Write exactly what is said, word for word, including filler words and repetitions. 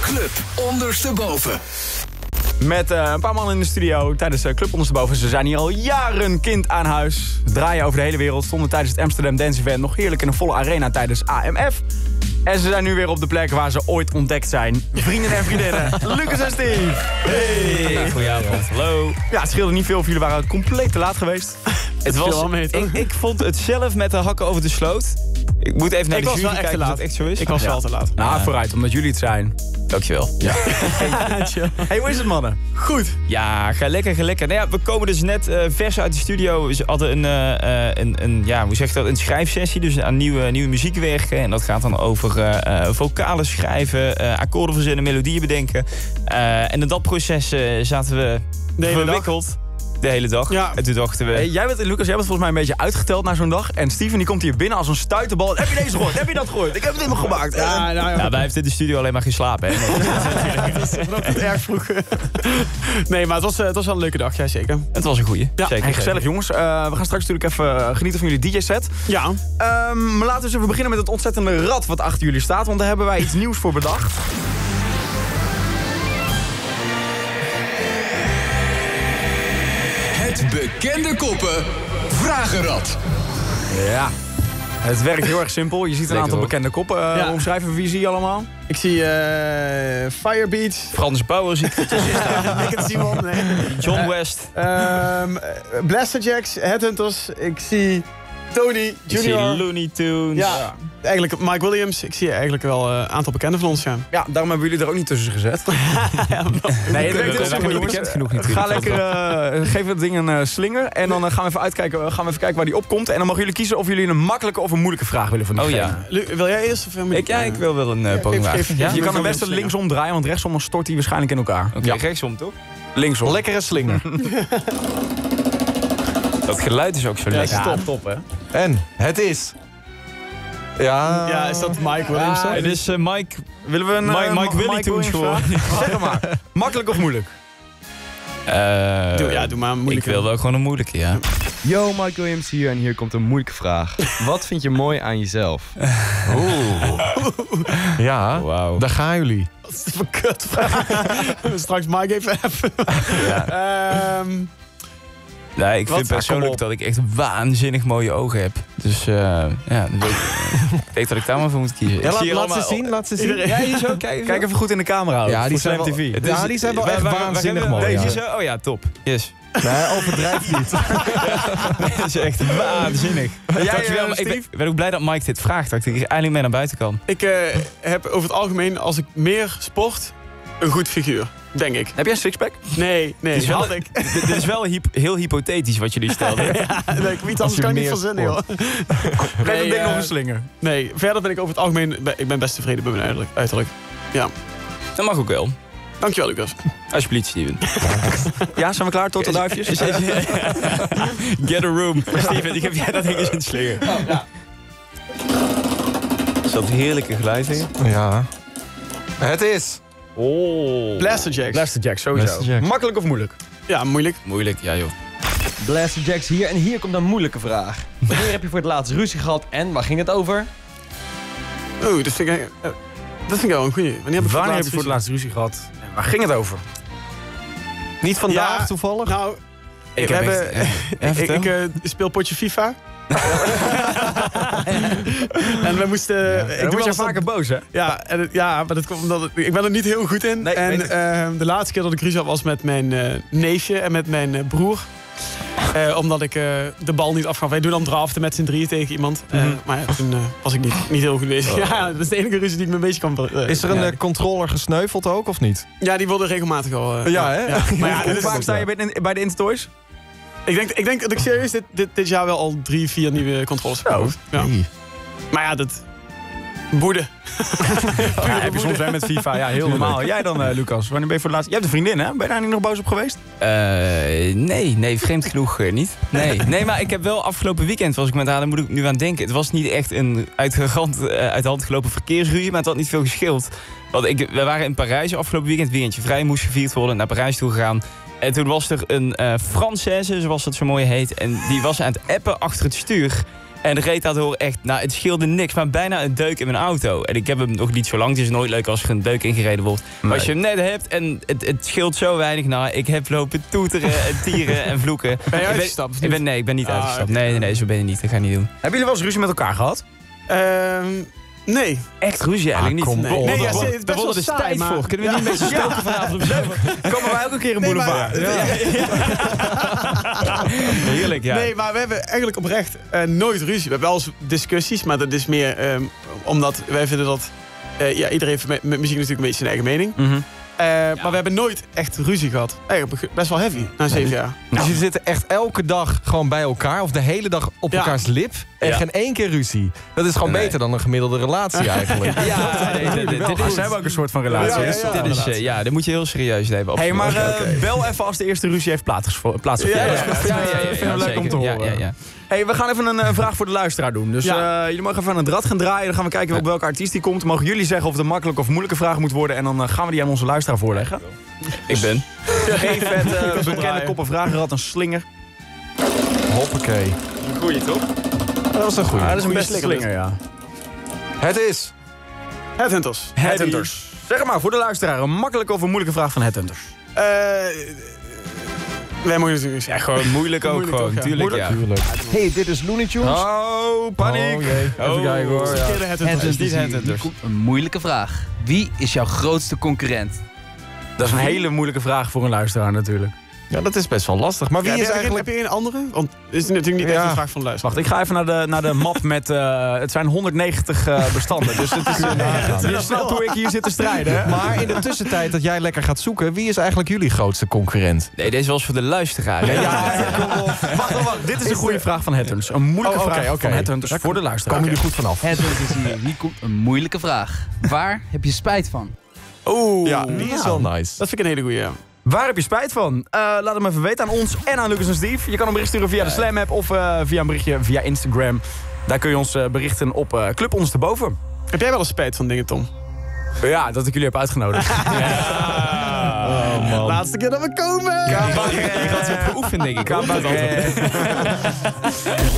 Club ondersteboven. Met uh, een paar man in de studio tijdens uh, Club ondersteboven. Ze zijn hier al jaren kind aan huis. Draaien over de hele wereld. Stonden tijdens het Amsterdam Dance Event nog heerlijk in een volle arena tijdens A M F. En ze zijn nu weer op de plek waar ze ooit ontdekt zijn. Vrienden en vriendinnen, Lucas en Steve. Hey, goedenavond. Hallo. Ja, het scheelde niet veel of jullie waren compleet te laat geweest. Het was, mee, ik, ik vond het zelf met de hakken over de sloot. Ik moet even naar ik de was jury wel echt kijken te of laat. het echt zo is. Ik was ja. wel te laat. Nou, vooruit, omdat jullie het zijn. Dankjewel. Ja. Hey, hoe is het, mannen? Goed. Ja, ga lekker, ga lekker. Nou ja, we komen dus net uh, vers uit de studio. We hadden een, uh, een, een, ja, hoe zeg je dat, een schrijfsessie. Dus aan nieuwe, nieuwe muziek werken. En dat gaat dan over uh, uh, vocalen schrijven, uh, akkoorden verzinnen, melodieën bedenken. Uh, en in dat proces uh, zaten we de verwikkeld. Dag. De hele dag. Ja. En toen dachten we... Hey, jij bent, Lucas, jij bent volgens mij een beetje uitgeteld na zo'n dag. En Steven die komt hier binnen als een stuiterbal. Heb je deze gehoord? Heb je dat gehoord? Ik heb het helemaal gemaakt. Ja, nou, ja. Ja, wij heeft in de studio alleen maar geslapen. Hè? Dat is erg vroeg. Nee, maar het was, het was wel een leuke dag, ja zeker. Het was een goeie. Ja, zeker. Hey, gezellig jongens. Uh, we gaan straks natuurlijk even genieten van jullie D J-set. Ja. Um, maar laten we eens even beginnen met het ontzettende rad wat achter jullie staat. Want daar hebben wij iets nieuws voor bedacht. Het bekende koppen Vragenrad. Ja. Het werkt heel erg simpel. Je ziet een Lekker aantal hoor. bekende koppen. Uh, Ja. Omschrijven, wie zie je allemaal? Ik zie uh, Firebeat. Frans Bauer zie ik ertussen staan. Ik het Simon. Nee. John Uh, West. Um, Blasterjacks, Headhunters. Ik zie Tony Ik zie Junior. Looney Tunes. Ja, ja, eigenlijk Mike Williams. Ik zie eigenlijk wel een uh, aantal bekenden van ons, ja. Ja, daarom hebben jullie er ook niet tussen gezet. ja Nee, het werkt heel dat is simpel, niet jongens. bekend genoeg natuurlijk. Ga lekker, uh, geef het ding een uh, slinger. En dan uh, gaan we even uitkijken, uh, gaan we even kijken waar die opkomt. En dan mogen jullie kiezen of jullie een makkelijke of een moeilijke vraag willen van Oh diegene. ja. Lu, wil jij eerst? Of Ik, ja, ik wil wel een uh, poging geef- geef- ja? Je Ja, kan hem we best gaan linksom draaien, want rechtsom stort hij waarschijnlijk in elkaar. Oké, okay, rechtsom toch? Linksom. Lekkere slinger. Dat geluid is ook zo Ja, lekker. Ja, stop. top hè. En het is... Ja, Ja, is dat Mike Williams? Ja, dan? Het is uh, Mike... Willen we een Mike- uh, Mike Willy Tunes Williams gewoon. vraag? Zeg maar. Makkelijk of moeilijk? Uh, Doe, ja, doe maar een ik moeilijke. wil wel gewoon een moeilijke, ja. Yo, Mike Williams hier en hier komt een moeilijke vraag. Wat vind je mooi aan jezelf? Oeh. Ja, Wauw. daar gaan jullie. Dat is een kut vraag. Straks Mike even even. Ja. um, Nee, ik Wat? vind Ah, persoonlijk kom dat ik echt waanzinnig mooie ogen heb. Dus uh, ja, dan weet ik, ik denk dat ik daar maar voor moet kiezen. Ja, Ik laat, zie hier laat ze allemaal- zien, laat ze zien. Iedereen- Ja, hier zo, kijk. Kijk even goed in de camera. Ja, die voor zijn Slam wel- T V. Het Ja, die zijn wel echt waanzinnig mooi, Deze ja. zo? Oh ja, top. Yes. Nee, overdrijf niet. Dat is echt waanzinnig. Jij, Dankjewel, uh, maar ik, ben, Steve? ik ben ook blij dat Mike dit vraagt. Dat ik er eindelijk mee naar buiten kan. ik uh, heb over het algemeen, als ik meer sport, een goed figuur. Denk ik. Heb jij een sixpack? Nee, nee. Dit is wel- had ik. Dit dit is wel hyp- heel hypothetisch wat jullie stelden. ja, nee, ik weet Als anders je kan ik niet meer verzinnen, joh. Geef Nee, het ding uh, nog een slinger. Nee, verder ben ik over het algemeen, ik ben best tevreden met mijn uiterlijk. uiterlijk. Ja. Dat mag ook wel. Dankjewel, Lucas. Alsjeblieft, Steven. Ja, zijn we klaar? Tot de duifjes? Get a room. Steven, ik heb jij dat ding eens in het slinger. Oh, ja. Is dat heerlijke geluid in? Ja. Het is... Oh. Blasterjacks. Blasterjack, sowieso. Blasterjack. Makkelijk of moeilijk? Ja, moeilijk. Moeilijk, ja joh. Blasterjacks hier en hier komt een moeilijke vraag. Wanneer heb je voor het laatst ruzie gehad en waar ging het over? Oeh, dat vind ik, uh, dat vind ik wel een goeie. Wanneer heb ik Wanneer heb je voor voor het laatst ruzie gehad? En waar ging het over? Niet vandaag Ja, toevallig? Nou, Ik we heb hebben, echt- ja, ik, vertel. ik uh, speel potje FIFA. en we moesten... Ja, ik dan doe word je wel vaker boos, hè? Ja, en het- ja, maar dat komt omdat het- ik ben er niet heel goed in. Nee, en weet ik. uh, de laatste keer dat ik ruzie had was met mijn uh, neefje en met mijn uh, broer. Uh, omdat ik uh, de bal niet afgaf. Wij doen dan draften met z'n drieën tegen iemand. Uh, Mm-hmm. Maar ja, toen uh, was ik niet, niet heel goed bezig. Ja, dat is de enige ruzie die ik me een beetje kan... Uh, Is er een ja. eh, controller gesneuveld ook, of niet? Ja, die worden regelmatig al... uh, Ja, hè? Maar ja, Hoe dit is- vaak sta je bij de, bij de Intertoys? ik, denk, ik denk dat ik serieus dit, dit, dit jaar wel al drie, vier nieuwe controles heb gekocht. Ja. Hey. Maar ja, dat... Boede. Ja, heb je soms wel met FIFA. Ja, heel normaal. Jij dan, uh, Lucas? Wanneer ben je voor het laatst... Jij hebt een vriendin, hè? Ben je daar niet nog boos op geweest? Uh, nee, nee, vreemd genoeg uh, niet. Nee. nee, maar ik heb wel afgelopen weekend, was ik met haar, daar moet ik nu aan denken. Het was niet echt een uit de hand, uh, uit de hand gelopen verkeersruzie, maar het had niet veel geschild. Want ik, we waren in Parijs afgelopen weekend, weekendje vrij moest gevierd worden, naar Parijs toe gegaan. En toen was er een uh, Française, zoals dat zo mooi heet, en die was aan het appen achter het stuur. En reed daardoor echt, nou het scheelde niks, maar bijna een deuk in mijn auto. En ik heb hem nog niet zo lang, het is nooit leuk als er een deuk ingereden wordt. Maar Nee. als je hem net hebt en het, het scheelt zo weinig, nou ik heb lopen toeteren en tieren en vloeken. Ben je Ik uitgestapt, of Ik niet? ben, nee, ik ben niet Ah, uitgestapt. oké. Nee, nee, nee, zo ben je niet, dat ga je niet doen. Hebben jullie wel eens ruzie met elkaar gehad? Ehm, nee. Echt ruzie eigenlijk Ah, niet. kom Nee, op. nee ja, Daar het is Daar best wel wordt dus saai, tijd maar... voor. Kunnen we niet met z'n stoken vanavond op zo? Komen wij ook een keer een Nee, boulevard? maar- Heerlijk, ja. Nee, maar we hebben eigenlijk oprecht eh, nooit ruzie. We hebben wel eens discussies, maar dat is meer ehm, omdat wij vinden dat... eh, ja, iedereen heeft met, met muziek natuurlijk een beetje zijn eigen mening. Mhm. Eh, Maar we hebben nooit echt ruzie gehad. Eigenlijk best wel heavy, na zeven jaar. Dus jullie zitten echt elke dag gewoon bij elkaar. Of de hele dag op Ja. elkaars lip. En Ja. geen één keer ruzie. Dat is gewoon Nee. beter dan een gemiddelde relatie eigenlijk. Ja, nee, dit- dit- dit Ah, is- ze hebben ook een soort van relatie. Ja, ja, hè? ja. Dit is, eh, ja, dat moet je heel serieus nemen. Hey, maar absoluut. eh, bel even als de eerste ruzie heeft plaatsgevo- plaatsgevonden. Ja, ja, Dat Ja, vind ja, ik- ja, vind ja, ik leuk om te zeker. horen. Ja, ja, ja. Hey, we gaan even een eh, vraag voor de luisteraar doen. Dus Ja. eh, jullie mogen even aan het rad gaan draaien. Dan gaan we kijken op welke artiest die komt. Dan mogen jullie zeggen of het een makkelijke of moeilijke vraag moet worden. En dan eh, gaan we die aan onze luisteraar voorleggen. Ik ben. Geef het eh, bekende draaien. koppen vragenrad een slinger. Hoppakee. Goeie toch? Dat was een goeie. Ah, dat is een Goeie beste slinger, slinger, ja. Het is... Headhunters. Headhunters. Zeg maar, voor de luisteraar, een makkelijke of een moeilijke vraag van Headhunters. Eh wij mogen natuurlijk Ja, gewoon moeilijk ook Moeilijk gewoon. toch, ja. Tuurlijk, ja. Tuurlijk. Hey, dit is Looney Tunes. Oh, paniek. Oh jee. Even Oh. kijken hoor. Ja. Verkeerde Headhunters. is niet Hier Headhunters. komt een moeilijke vraag. Wie is jouw grootste concurrent? Dat is een hele moeilijke vraag voor een luisteraar natuurlijk. Ja, dat is best wel lastig. Maar wie Ja, is heb, je, eigenlijk... heb je een andere? Want het is natuurlijk niet echt Ja. een vraag van de luisteraar. Wacht, ik ga even naar de, naar de map met... eh, het zijn honderdnegentig eh, bestanden. Dus het is, uh, je snapt hoe ik hier zit te strijden. Hè? Maar in de tussentijd dat jij lekker gaat zoeken... wie is eigenlijk jullie grootste concurrent? Nee, deze was voor de luisteraar. hè? Ja, kom op. Wacht, wacht, wacht. Dit is een goede vraag van Headhunters. Een moeilijke Oh, oké, vraag oké. van Headhunters voor de luisteraar. Komen jullie goed vanaf? Headhunters hier. Hier komt een moeilijke vraag. Waar heb je spijt van? Oeh. Ja, die is wel nice. Dat vind ik een hele goeie, ja. Waar heb je spijt van? Eh, laat het me even weten aan ons en aan Lucas en Steve. Je kan een bericht sturen via de Slam app of eh, via een berichtje via Instagram. Daar kun je ons eh, berichten op uh, Club Ondersteboven. Heb jij wel eens spijt van dingen, Tom? Ja, dat ik jullie heb uitgenodigd. Oh man. Laatste keer dat we komen! Je gaat ze geoefend, denk ik. hoor. Dat altijd.